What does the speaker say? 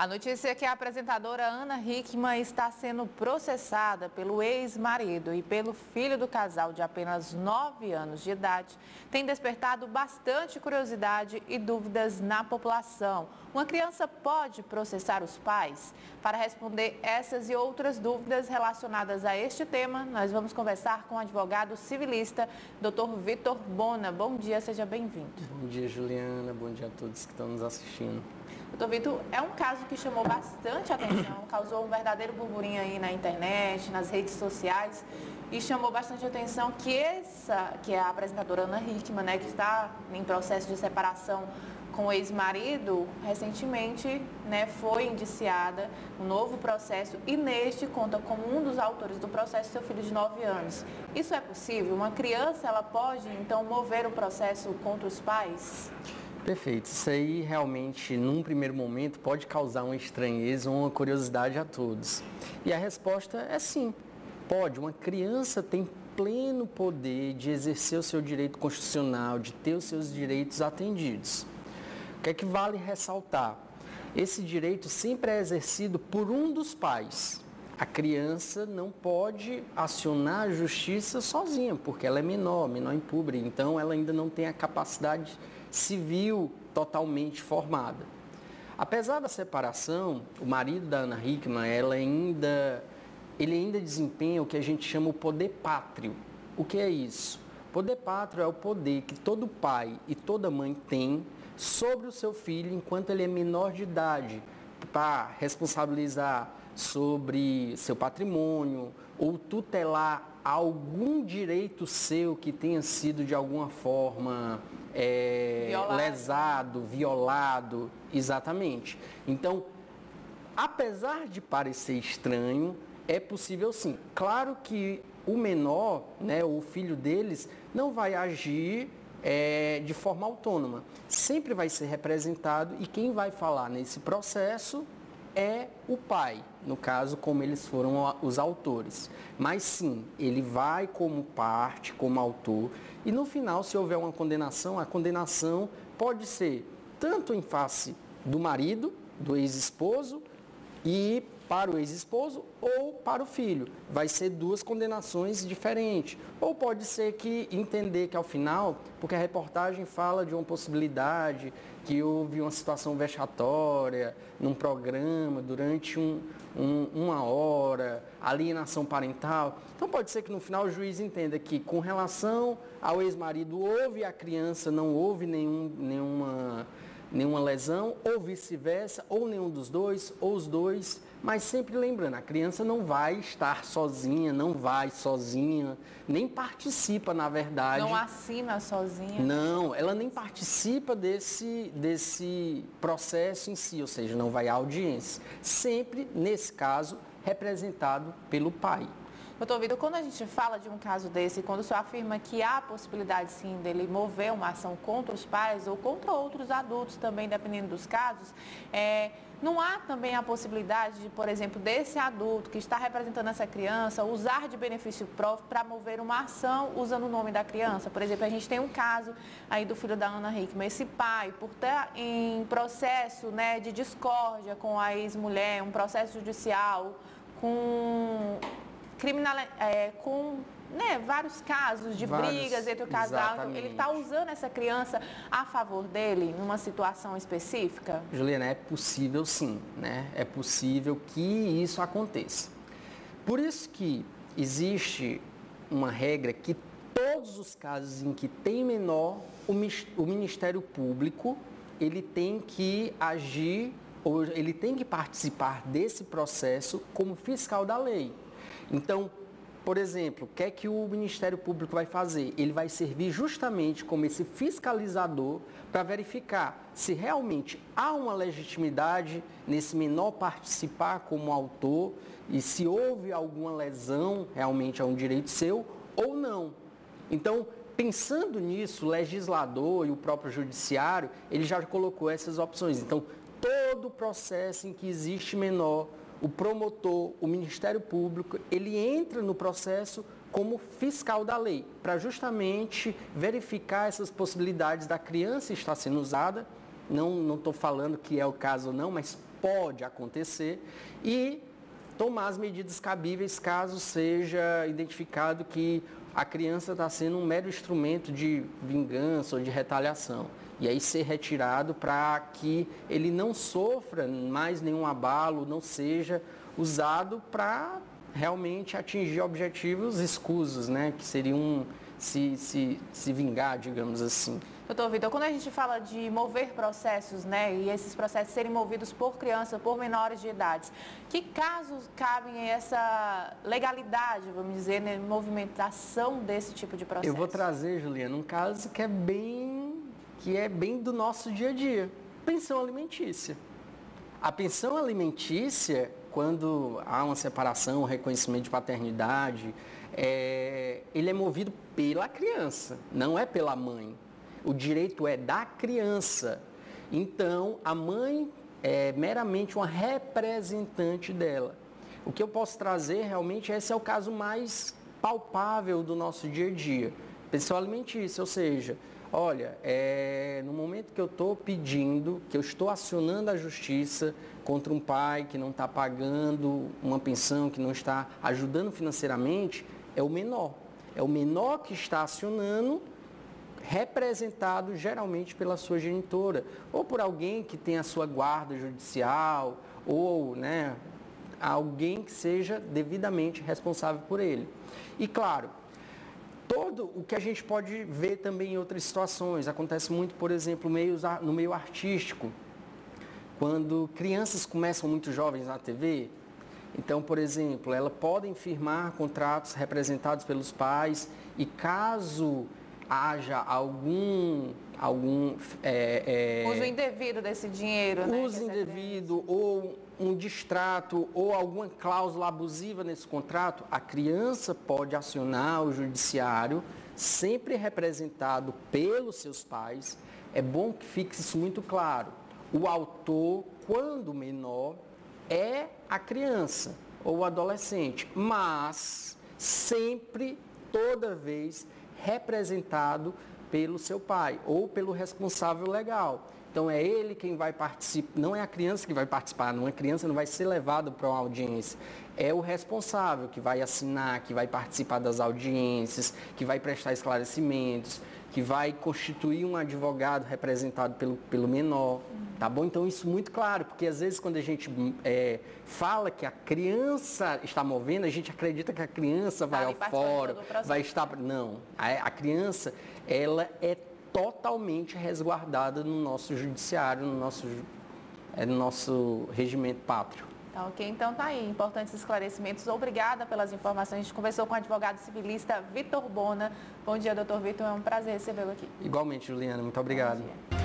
A notícia é que a apresentadora Ana Hickman está sendo processada pelo ex-marido e pelo filho do casal de apenas 9 anos de idade. Tem despertado bastante curiosidade e dúvidas na população. Uma criança pode processar os pais? Para responder essas e outras dúvidas relacionadas a este tema, nós vamos conversar com o advogado civilista, Dr. Vitor Bona. Bom dia, seja bem-vindo. Bom dia, Juliana. Bom dia a todos que estão nos assistindo. Doutor Vitor, é um caso que chamou bastante atenção, causou um verdadeiro burburinho aí na internet, nas redes sociais, e chamou bastante atenção que que é a apresentadora Ana Hickman, né, que está em processo de separação com o ex-marido, recentemente, né, foi indiciada um novo processo e neste conta como um dos autores do processo seu filho de 9 anos. Isso é possível? Uma criança, ela pode, então, mover o processo contra os pais? Perfeito. Isso aí realmente, num primeiro momento, pode causar uma estranheza ou uma curiosidade a todos. E a resposta é sim. Pode. Uma criança tem pleno poder de exercer o seu direito constitucional, de ter os seus direitos atendidos. O que é que vale ressaltar? Esse direito sempre é exercido por um dos pais. A criança não pode acionar a justiça sozinha, porque ela é menor impúber, então ela ainda não tem a capacidade civil totalmente formada. Apesar da separação, o marido da Ana Hickman, ele ainda desempenha o que a gente chama o poder pátrio. O que é isso? O poder pátrio é o poder que todo pai e toda mãe tem sobre o seu filho enquanto ele é menor de idade, para responsabilizar sobre seu patrimônio ou tutelar algum direito seu que tenha sido de alguma forma lesado, violado, exatamente. Então, apesar de parecer estranho, é possível sim. Claro que o menor, né, o filho deles, não vai agir de forma autônoma. Sempre vai ser representado e quem vai falar nesse processo é o pai, no caso, como eles foram os autores. Mas sim, ele vai como parte, como autor, e no final, se houver uma condenação, a condenação pode ser tanto em face do marido, do ex-esposo, e para o ex-esposo ou para o filho. Vai ser duas condenações diferentes. Ou pode ser que entender que ao final, porque a reportagem fala de uma possibilidade, que houve uma situação vexatória num programa durante uma hora, alienação parental. Então pode ser que no final o juiz entenda que com relação ao ex-marido houve, a criança não houve nenhuma lesão, ou vice-versa, ou nenhum dos dois, ou os dois. Mas sempre lembrando, a criança não vai estar sozinha, não vai sozinha, nem participa, na verdade. Não assina sozinha? Não, ela nem participa desse processo em si, ou seja, não vai à audiência. Sempre, nesse caso, representado pelo pai. Doutor Vitor, quando a gente fala de um caso desse, quando o senhor afirma que há a possibilidade, sim, dele mover uma ação contra os pais ou contra outros adultos também, dependendo dos casos, não há também a possibilidade de, por exemplo, desse adulto que está representando essa criança usar de benefício próprio para mover uma ação usando o nome da criança? Por exemplo, a gente tem um caso aí do filho da Ana Hickman. Esse pai, por estar em processo, né, de discórdia com a ex-mulher, um processo judicial, com vários casos de brigas entre o casal. Então, ele está usando essa criança a favor dele numa situação específica? Juliana, é possível sim, né? É possível que isso aconteça. Por isso que existe uma regra que todos os casos em que tem menor, o Ministério Público, ele tem que agir, ou ele tem que participar desse processo como fiscal da lei. Então, por exemplo, o que é que o Ministério Público vai fazer? Ele vai servir justamente como esse fiscalizador para verificar se realmente há uma legitimidade nesse menor participar como autor e se houve alguma lesão realmente a um direito seu ou não. Então, pensando nisso, o legislador e o próprio judiciário, ele já colocou essas opções. Então, todo processo em que existe menor, o promotor, o Ministério Público, ele entra no processo como fiscal da lei, para justamente verificar essas possibilidades da criança estar sendo usada. Não estou falando que é o caso ou não, mas pode acontecer, e tomar as medidas cabíveis caso seja identificado que a criança está sendo um mero instrumento de vingança ou de retaliação. E aí ser retirado para que ele não sofra mais nenhum abalo, não seja usado para realmente atingir objetivos escusos, né? Que seriam se vingar, digamos assim. Doutor Vitor, quando a gente fala de mover processos, né, e esses processos serem movidos por crianças, por menores de idade, que casos cabem essa legalidade, vamos dizer, né, movimentação desse tipo de processo? Eu vou trazer, Juliana, um caso que é bem do nosso dia a dia. Pensão alimentícia. A pensão alimentícia, quando há uma separação, um reconhecimento de paternidade, ele é movido pela criança, não é pela mãe. O direito é da criança. Então, a mãe é meramente uma representante dela. O que eu posso trazer realmente, esse é o caso mais palpável do nosso dia a dia. Pensão alimentícia, ou seja, olha, no momento que eu estou pedindo, que eu estou acionando a justiça contra um pai que não está pagando uma pensão, que não está ajudando financeiramente, é o menor. É o menor que está acionando, representado geralmente pela sua genitora, ou por alguém que tem a sua guarda judicial, ou, né, alguém que seja devidamente responsável por ele. E claro, todo o que a gente pode ver também em outras situações, acontece muito, por exemplo, no meio artístico, quando crianças começam muito jovens na TV. Então, por exemplo, elas podem firmar contratos representados pelos pais e caso haja algum uso indevido desse dinheiro, né? Uso indevido ou um distrato ou alguma cláusula abusiva nesse contrato, a criança pode acionar o judiciário, sempre representado pelos seus pais. É bom que fique isso muito claro. O autor, quando menor, é a criança ou o adolescente, mas sempre, toda vez, representado pelo seu pai ou pelo responsável legal. Então é ele quem vai participar, não é a criança que vai participar, a criança não vai ser levada para uma audiência. É o responsável que vai assinar, que vai participar das audiências, que vai prestar esclarecimentos, que vai constituir um advogado representado pelo menor. Tá bom? Então isso muito claro, porque às vezes quando a gente fala que a criança está movendo, a gente acredita que a criança vai ao fórum, vai estar... Não, a criança, ela é totalmente resguardada no nosso judiciário, no nosso regimento pátrio. Tá, ok, então tá aí, importantes esclarecimentos. Obrigada pelas informações. A gente conversou com o advogado civilista Vitor Bona. Bom dia, doutor Vitor, é um prazer recebê-lo aqui. Igualmente, Juliana, muito obrigado.